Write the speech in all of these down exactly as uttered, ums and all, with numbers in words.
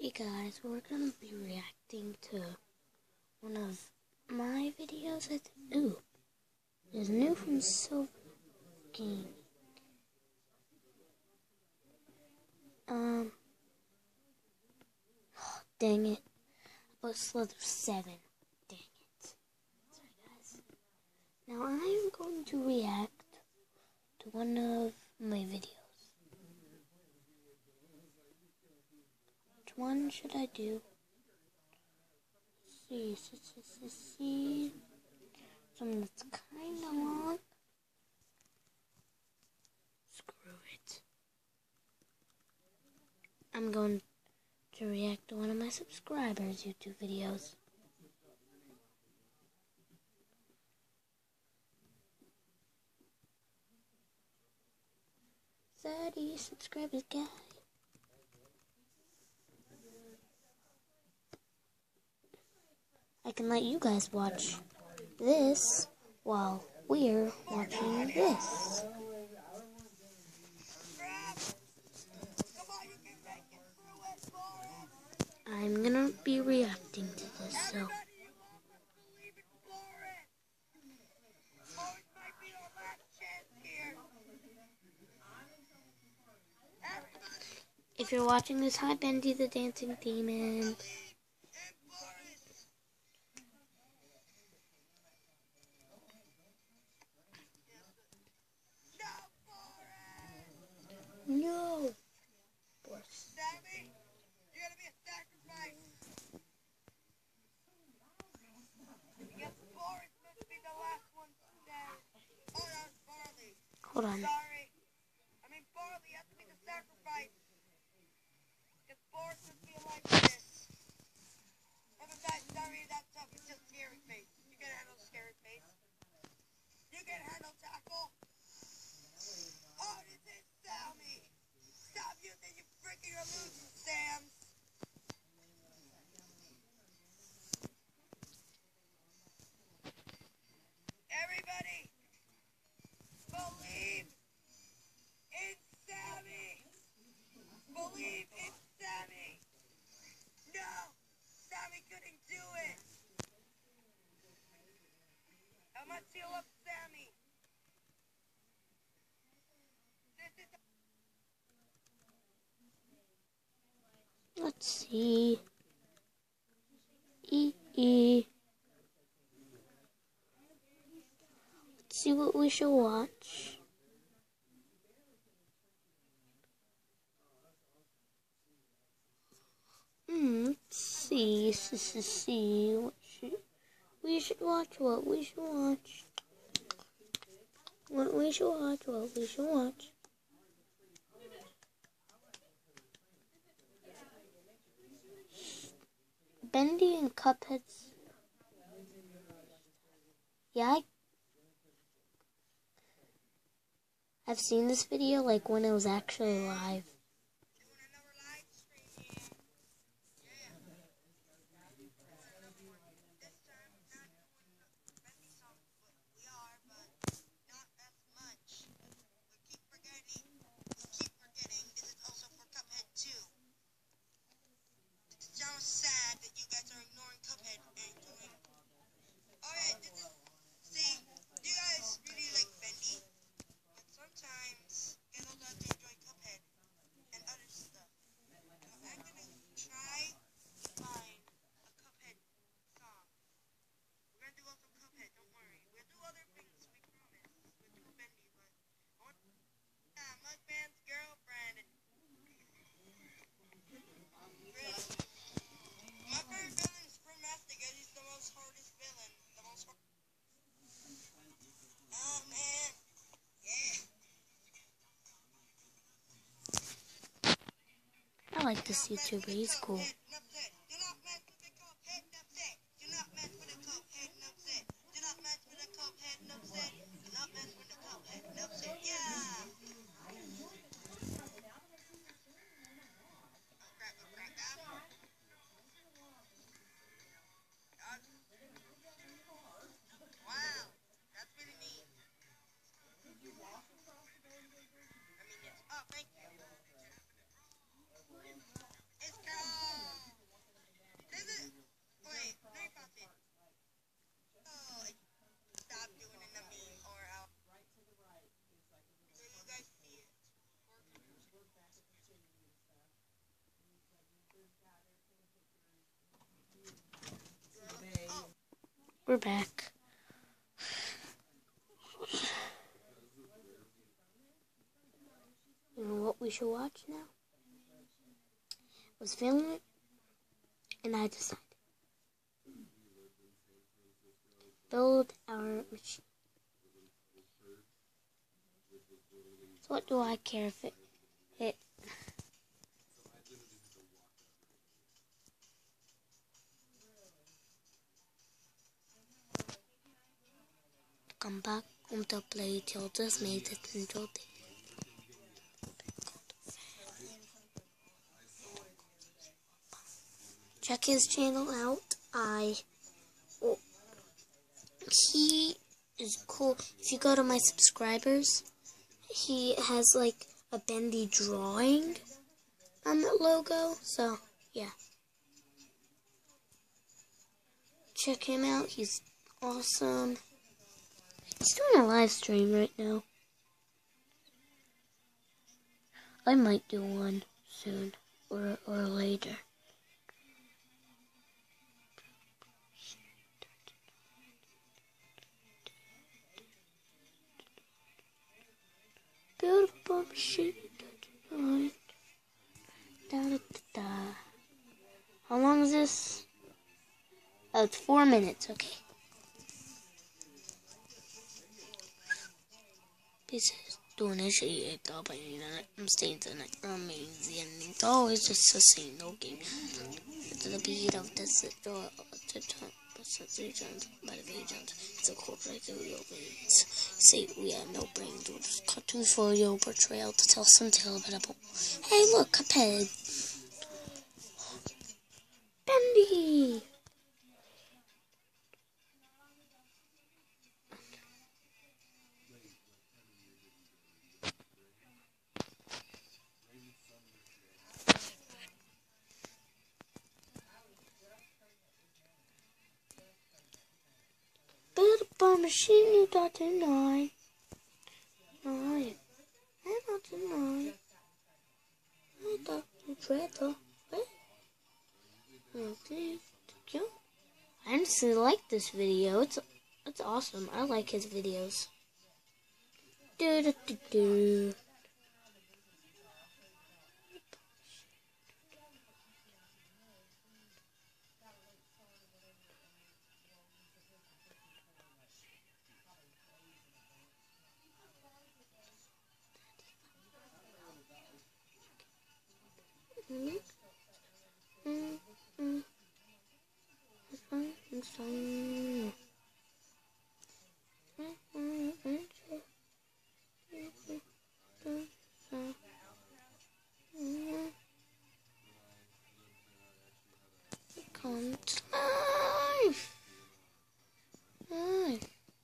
Hey guys, we're gonna be reacting to one of my videos. I think. Ooh, it's new from Silver Game. Um, oh, dang it. About Slither seven. Dang it. Sorry guys. Now I'm going to react to one of my videos. Which one should I do? Let's see, see, see, see. Something that's kind of long. Screw it. I'm going to react to one of my subscribers' YouTube videos. thirty subscribers, guy. I can let you guys watch this while we're watching this. I'm gonna be reacting to this, so. If you're watching this, hi Bendy the Dancing Demon. No! Boris. Sammy, you're gonna be a sacrifice. Yes, Boris must be the last one today. Oh, that was Barley. Hold on. Sorry. I mean, Barley has to be the sacrifice. Because Boris must be like this. I'm not sorry, that's tough. It's just scary face. You can handle scary face. You can handle tackle. Oh, this is Sammy. Stop using your freaking illusion, Sam. Everybody, believe in Sammy. Believe in Sammy. No, Sammy couldn't do it. How much do you love Sammy? This is Let's see. E e. Let's see what we should watch. Hmm. Let's see. See. See. see. What should we should watch? What we should watch? What we should watch? What we should watch? Bendy and Cuphead's. Yeah, I, I've seen this video like when it was actually live. doing another live stream. Yeah. This time, not doing the Bendy song, but we are, but not as much. We keep forgetting. We keep forgetting. This is also for Cuphead two. It's so sad that you guys are ignoring Cuphead and doing. Alright, this is. See, you guys really like Bendy, but sometimes you guys also have to enjoy Cuphead and other stuff. So I'm gonna try to find a Cuphead song. We're gonna do also Cuphead, don't worry. We'll do other things, we promise. We'll do Bendy, but I want yeah, Mugman's girlfriend and really. My favorite villain is Screwmaster because he's the most hardest villain. The most hard Oh man. Yeah. I like this YouTuber. He's cool. Wow, that's really neat. I mean, yes. Oh, thank you. It's gone. we're back. You know what we should watch now? I was filming it, and I decided. Build our machine. So what do I care if it... it Come back om te play till this made it into the check his channel out. I oh, he is cool. If you go to my subscribers, he has like a bendy drawing on the logo. So yeah, check him out. He's awesome. He's doing a live stream right now. I might do one soon or or later. Beautiful machine. Da, da, da, da. How long is this? Oh, it's four minutes. Okay. Pieces. Doing this shit, I'm staying tonight. Amazing. It's always just the same, no game. To the beat of this door, the time, by the agent, it's a corporate video veins. Say we have no brains, we'll just cartoons for your portrayal to tell some tale about a. Hey, look, Cuphead. Bendy. Build a bomb machine, you got tonight. Nine. I got tonight. I got the treasure. Okay. I honestly like this video. It's it's awesome. I like his videos. Do do do do. Mm-hmm. Mm-hmm. Mm-hmm. Come time. Time.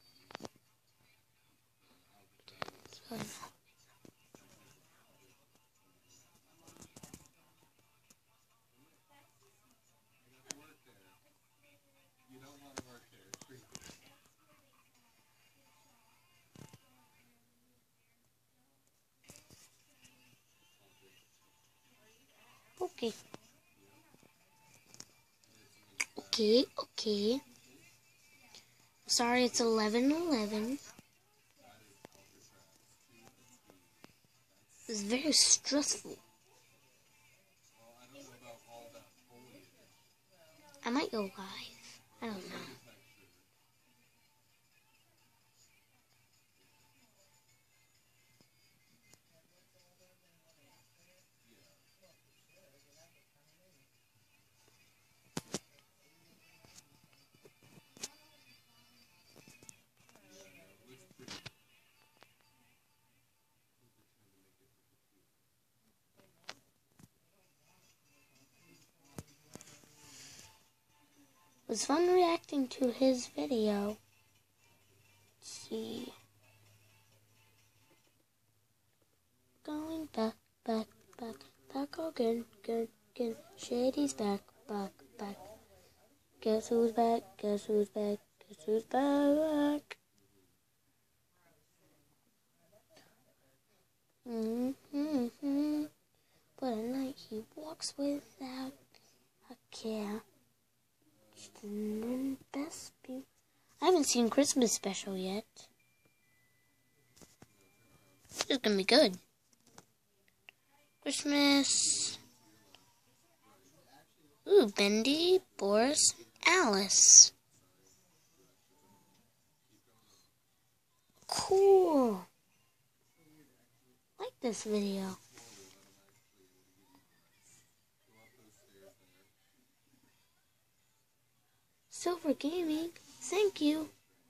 Okay. Okay, okay. Sorry, it's eleven eleven. It's very stressful. I might go live. I don't know. It was fun reacting to his video. Let's see. Going back, back, back, back again, again, again. Shady's back, back, back. Guess who's back? Guess who's back? Guess who's back? Mm-hmm. But at night he walks without a care. The best be I haven't seen Christmas special yet. It's gonna be good. Christmas. Ooh, Bendy, Boris, Alice. Cool. I like this video. Silver Gaming, thank you.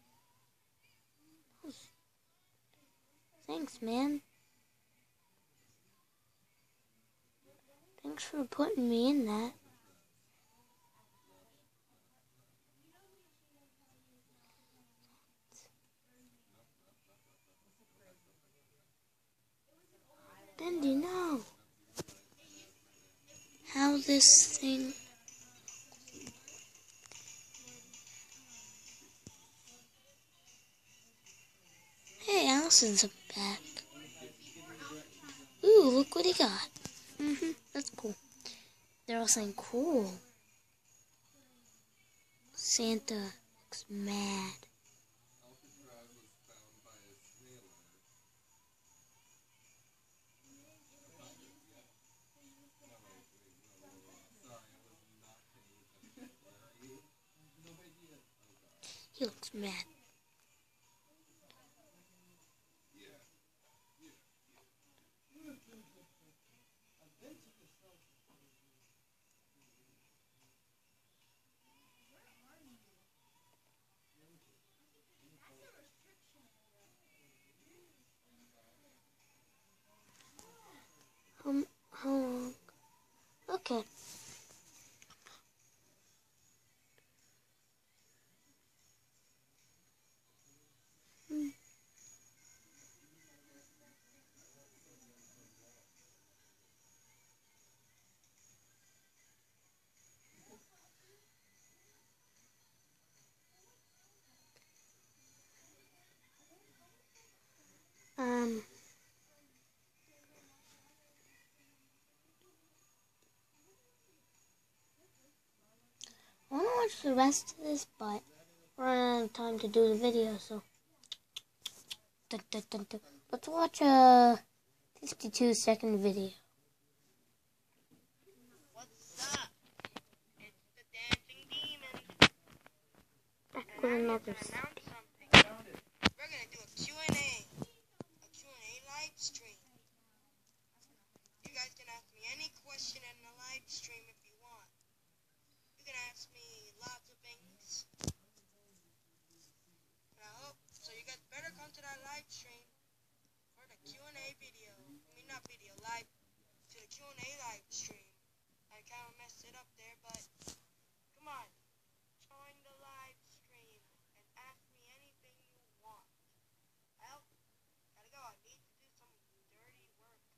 Thanks, man. Thanks for putting me in that. Bendy, no. How this thing... Hey, Allison's back. Ooh, look what he got. Mm-hmm, that's cool. They're all saying cool. Santa looks mad. He looks mad. Um, how long? Okay. Hmm. Um... I want to watch the rest of this, but we're running out of time to do the video, so dun, dun, dun, dun. Let's watch a fifty-two second video. What's up? It's the dancing demon. Back And with I'm another here to s- announce something. We're gonna do a Q and A. A Q and A live stream. You guys can ask me any question in the live stream if you want. You can ask me lots of things. And I hope so you guys better come to that live stream for the Q and A video. I mean not video, live to the Q and A live stream. I kinda messed it up there, but come on. Join the live stream and ask me anything you want. Well, gotta go. I need to do some dirty work. I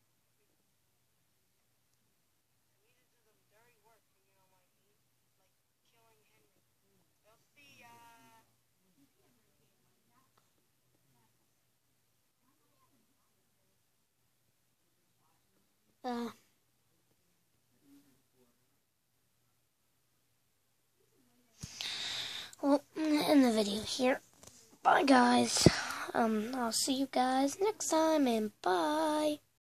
need to do some dirty work, you know what I mean? Like killing Henry. We'll see ya. uh, well, in the video here. Bye, guys. Um, I'll see you guys next time, and bye.